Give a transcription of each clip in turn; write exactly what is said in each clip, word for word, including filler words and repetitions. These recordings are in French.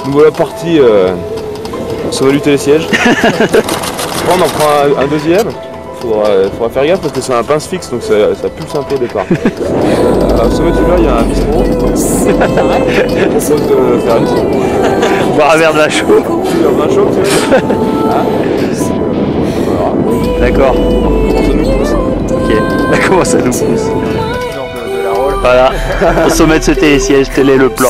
Nous voilà partis, euh, on va lutter les sièges. On en prend un, un deuxième. Faudra, faudra faire gaffe parce que c'est un pince fixe donc ça, ça pulse un peu au départ. Euh, au sommet du mur il y a un bistrot. On propose de faire une petite. Boire un verre de vin chaud. Un vin chaud, tu sais. Ah. D'accord. Comment ça nous pousse? Ok. Là, comment ça nous pousse? Voilà. Au sommet de ce télésiège, tel est le plan.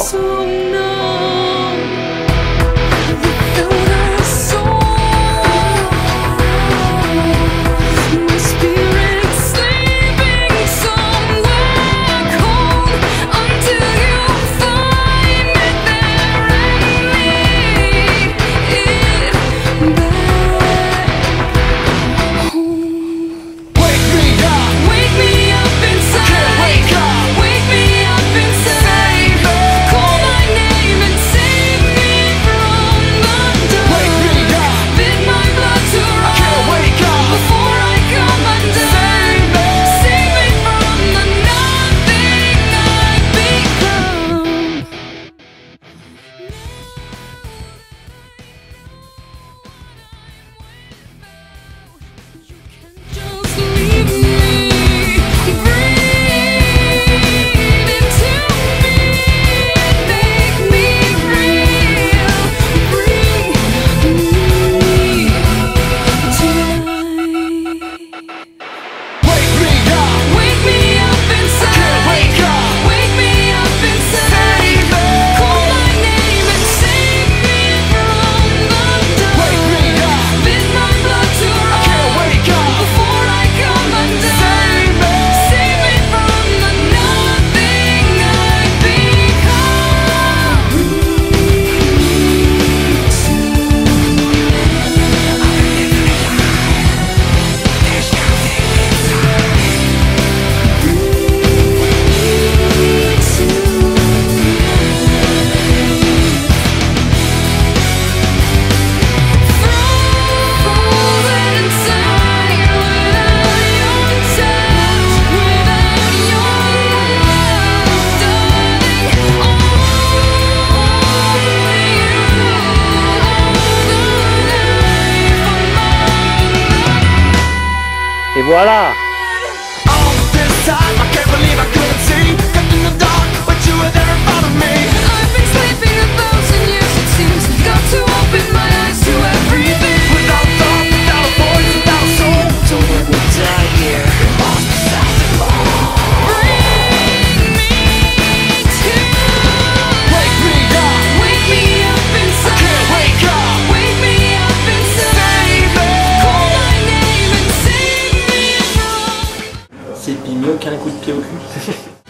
Et voilà. C'est mieux qu'un coup de pied au cul.